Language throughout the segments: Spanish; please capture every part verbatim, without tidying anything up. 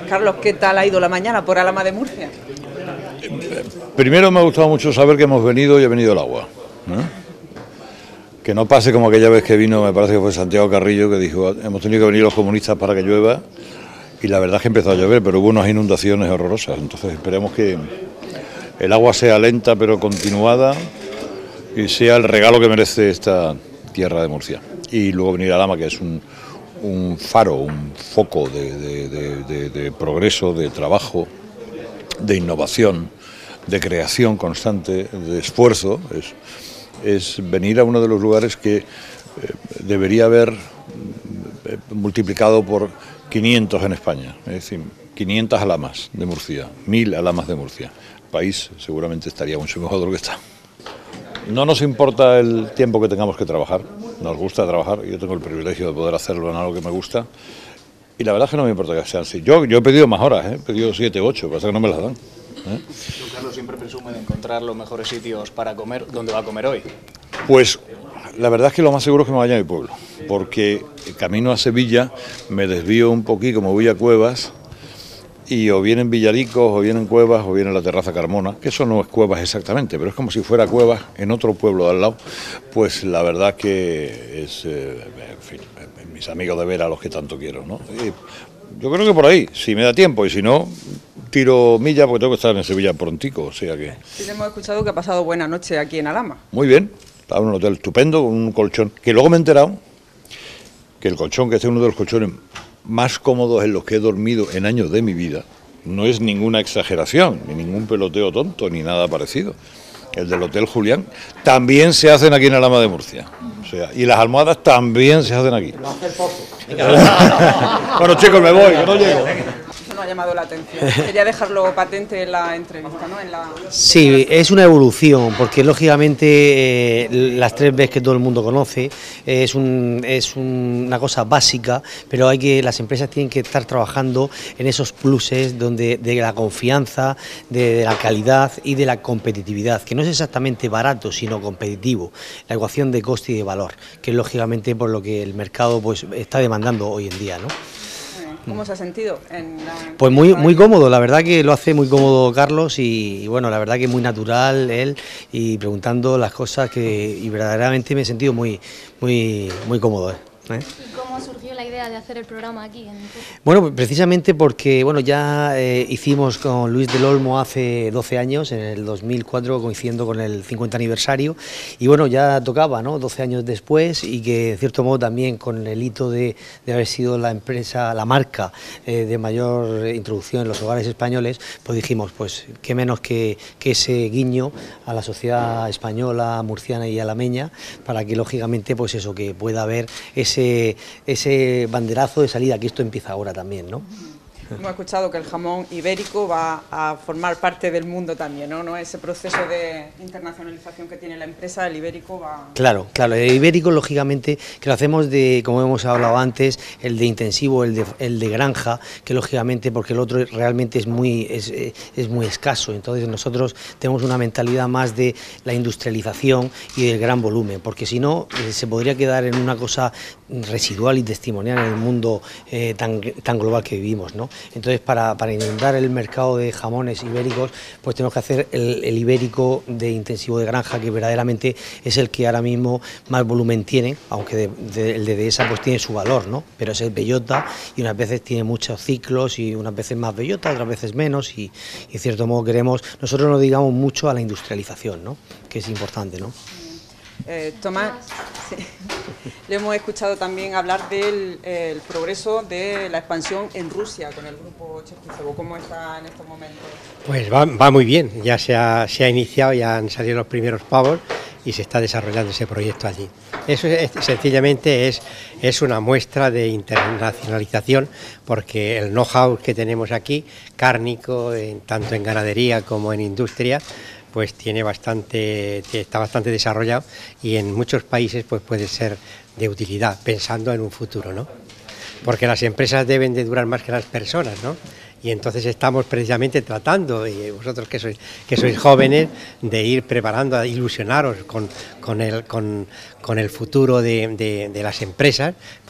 Carlos, ¿qué tal ha ido la mañana por Alhama de Murcia? Primero me ha gustado mucho saber que hemos venido y ha venido el agua, ¿no? Que no pase como aquella vez que vino, me parece que fue Santiago Carrillo, que dijo, hemos tenido que venir los comunistas para que llueva, y la verdad es que empezó a llover, pero hubo unas inundaciones horrorosas. Entonces esperemos que el agua sea lenta pero continuada y sea el regalo que merece esta tierra de Murcia. Y luego venir a Alhama, que es un, un faro, un foco de, de, de, de, de progreso, de trabajo, de innovación, de creación constante, de esfuerzo. Es, es venir a uno de los lugares que eh, debería haber eh, multiplicado por quinientos en España, es decir, quinientas Alhamas de Murcia, mil Alhamas de Murcia. El país seguramente estaría mucho mejor de lo que está. No nos importa el tiempo que tengamos que trabajar, nos gusta trabajar, yo tengo el privilegio de poder hacerlo en algo que me gusta, y la verdad es que no me importa que sean así. Yo, yo he pedido más horas, ¿eh? He pedido siete, ocho, pasa que no me las dan. ¿Eh? Don Carlos siempre presume de encontrar los mejores sitios para comer. ¿Dónde va a comer hoy? Pues la verdad es que lo más seguro es que me vaya a mi pueblo, porque camino a Sevilla me desvío un poquito, me voy a Cuevas, y o vienen Villaricos, o vienen Cuevas, o viene la Terraza Carmona, que eso no es Cuevas exactamente, pero es como si fuera Cuevas en otro pueblo de al lado. Pues la verdad que es, eh, en fin, mis amigos de Vera, los que tanto quiero, ¿no? Y yo creo que por ahí, si me da tiempo, y si no, tiro milla porque tengo que estar en Sevilla prontico, o sea que... Sí, hemos escuchado que ha pasado buena noche aquí en Alhama. Muy bien, estaba en un hotel estupendo, con un colchón, que luego me he enterado que el colchón, que este es uno de los colchones más cómodos en los que he dormido en años de mi vida, no es ninguna exageración, ni ningún peloteo tonto, ni nada parecido. El del Hotel Julián también se hacen aquí en Alhama de Murcia. O sea, y las almohadas también se hacen aquí. Bueno, chicos, me voy, que no llego. Eso no ha llamado la atención. Quería dejarlo patente en la entrevista, ¿no? En la... Sí, es una evolución, porque lógicamente eh, las tres Bs que todo el mundo conoce es, un, es un, una cosa básica, pero hay que las empresas tienen que estar trabajando en esos pluses donde de la confianza, de, de la calidad y de la competitividad, que no es exactamente barato, sino competitivo, la ecuación de coste y de valor, que es lógicamente por lo que el mercado pues está demandando hoy en día, ¿no? ¿Cómo se ha sentido? En la... Pues muy muy cómodo, la verdad que lo hace muy cómodo Carlos y, y bueno, la verdad que muy natural él y preguntando las cosas que y verdaderamente me he sentido muy muy muy cómodo. ¿eh? ¿Eh? ¿Y cómo surgió la idea de hacer el programa aquí en Murcia? Bueno, precisamente porque bueno ya eh, hicimos con Luis del Olmo hace doce años, en el dos mil cuatro, coincidiendo con el cincuenta aniversario, y bueno, ya tocaba, ¿no? doce años después, y que de cierto modo también con el hito de, de haber sido la empresa, la marca eh, de mayor introducción en los hogares españoles, pues dijimos, pues qué menos que, que ese guiño a la sociedad española, murciana y alameña, para que lógicamente pues eso, que pueda haber ese Ese, ese banderazo de salida, que esto empieza ahora también, ¿no? Hemos escuchado que el jamón ibérico va a formar parte del mundo también, ¿no? ¿No? Ese proceso de internacionalización que tiene la empresa, el ibérico va... Claro, claro, el ibérico lógicamente que lo hacemos de, como hemos hablado antes, el de intensivo, el de, el de granja, que lógicamente porque el otro realmente es muy, es, es muy escaso, entonces nosotros tenemos una mentalidad más de la industrialización y del gran volumen, porque si no eh, se podría quedar en una cosa residual y testimonial en el mundo eh, tan, tan global que vivimos, ¿no? Entonces, para, para inundar el mercado de jamones ibéricos, pues tenemos que hacer el, el ibérico de intensivo de granja, que verdaderamente es el que ahora mismo más volumen tiene, aunque de, de, el de Dehesa pues tiene su valor, ¿no? Pero es el bellota y unas veces tiene muchos ciclos y unas veces más bellota, otras veces menos y, y en cierto modo queremos, nosotros nos dedicamos mucho a la industrialización, ¿no? Que es importante, ¿no? Eh, Tomás, sí. Le hemos escuchado también hablar del eh, el progreso de la expansión en Rusia con el grupo Cherkizovo. ¿Cómo está en estos momentos? Pues va, va muy bien, ya se ha, se ha iniciado, ya han salido los primeros pavos y se está desarrollando ese proyecto allí. Eso es, sencillamente es, es una muestra de internacionalización, porque el know-how que tenemos aquí, cárnico, en, tanto en ganadería como en industria, pues tiene bastante, está bastante desarrollado y en muchos países pues puede ser de utilidad, pensando en un futuro, ¿no? Porque las empresas deben de durar más que las personas, ¿no? Y entonces estamos precisamente tratando, y vosotros que sois, que sois jóvenes, de ir preparando, a ilusionaros con, con, el, con, con el futuro de, de, de las empresas,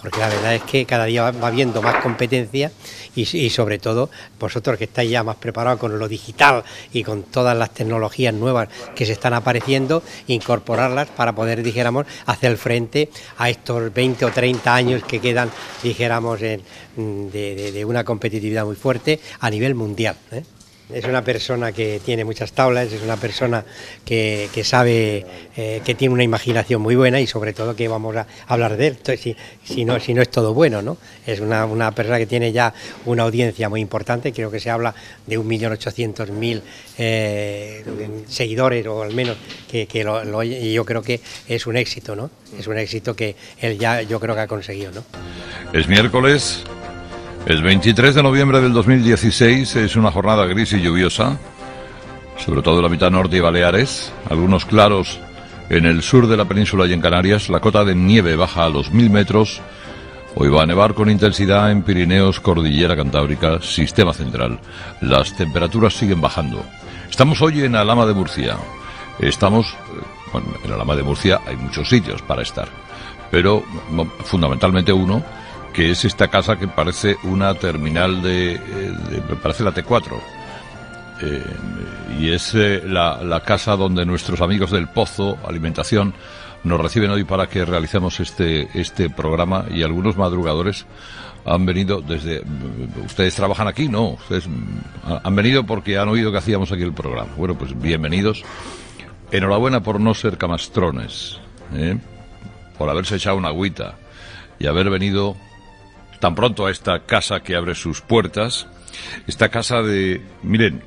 porque la verdad es que cada día va habiendo más competencia y, y sobre todo vosotros que estáis ya más preparados con lo digital y con todas las tecnologías nuevas que se están apareciendo, incorporarlas para poder, dijéramos, hacer frente a estos veinte o treinta años que quedan, dijéramos, en, de, de, de una competitividad muy fuerte a nivel mundial, ¿eh? Es una persona que tiene muchas tablas, es una persona que, que sabe, eh, que tiene una imaginación muy buena y sobre todo que vamos a hablar de él, entonces, si, si, no, si no es todo bueno, ¿no? Es una, una persona que tiene ya una audiencia muy importante, creo que se habla de un millón ochocientos mil eh, seguidores o al menos que, que lo, lo y yo creo que es un éxito, ¿no? Es un éxito que él ya yo creo que ha conseguido, ¿no? Es miércoles. El veintitrés de noviembre del dos mil dieciséis, es una jornada gris y lluviosa, sobre todo en la mitad norte y Baleares, algunos claros en el sur de la península y en Canarias. La cota de nieve baja a los mil metros. Hoy va a nevar con intensidad en Pirineos, Cordillera Cantábrica, Sistema Central. Las temperaturas siguen bajando. Estamos hoy en Alhama de Murcia. Estamos, bueno, en Alhama de Murcia hay muchos sitios para estar, pero fundamentalmente uno, que es esta casa que parece una terminal de, de, de parece la T cuatro, eh, y es eh, la, la casa donde nuestros amigos del Pozo Alimentación nos reciben hoy para que realicemos este, este programa, y algunos madrugadores han venido desde... ¿Ustedes trabajan aquí? No, ustedes han venido porque han oído que hacíamos aquí el programa. Bueno, pues bienvenidos. Enhorabuena por no ser camastrones, ¿eh? Por haberse echado una agüita y haber venido tan pronto a esta casa que abre sus puertas. Esta casa de... Miren,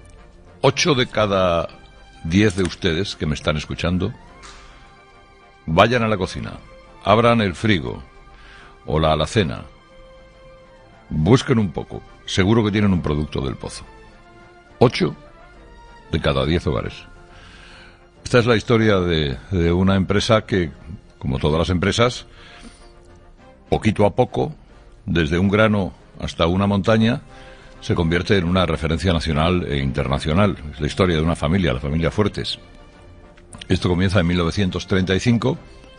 ocho de cada diez de ustedes que me están escuchando, vayan a la cocina, abran el frigo o la alacena, busquen un poco, seguro que tienen un producto del Pozo. Ocho de cada diez hogares. Esta es la historia de, de una empresa que, como todas las empresas, poquito a poco, desde un grano hasta una montaña, se convierte en una referencia nacional e internacional. Es la historia de una familia, la familia Fuertes. Esto comienza en mil novecientos treinta y cinco.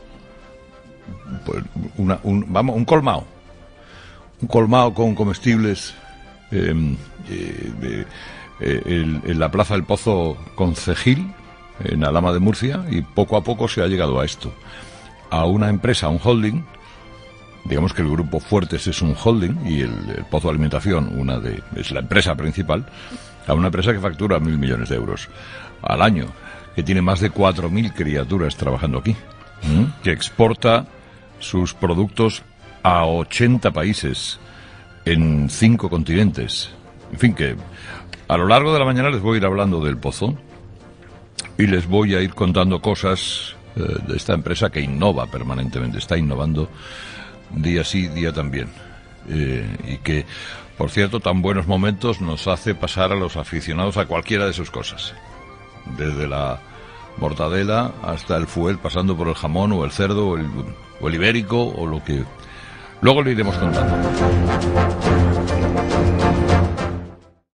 Pues una, un, vamos, un colmao. Un colmao con comestibles eh, eh, eh, en, en la Plaza del Pozo Concejil, en Alhama de Murcia, y poco a poco se ha llegado a esto. A una empresa, a un holding. Digamos que el grupo Fuertes es un holding y el, el Pozo Alimentación una de, es la empresa principal, a una empresa que factura mil millones de euros al año, que tiene más de cuatro mil criaturas trabajando aquí, ¿eh? Que exporta sus productos a ochenta países en cinco continentes. En fin, que a lo largo de la mañana les voy a ir hablando del Pozo y les voy a ir contando cosas eh, de esta empresa que innova permanentemente, está innovando día sí, día también, eh, y que, por cierto, tan buenos momentos nos hace pasar a los aficionados a cualquiera de sus cosas, desde la mortadela hasta el fuel, pasando por el jamón o el cerdo o el, o el ibérico o lo que luego le iremos contando.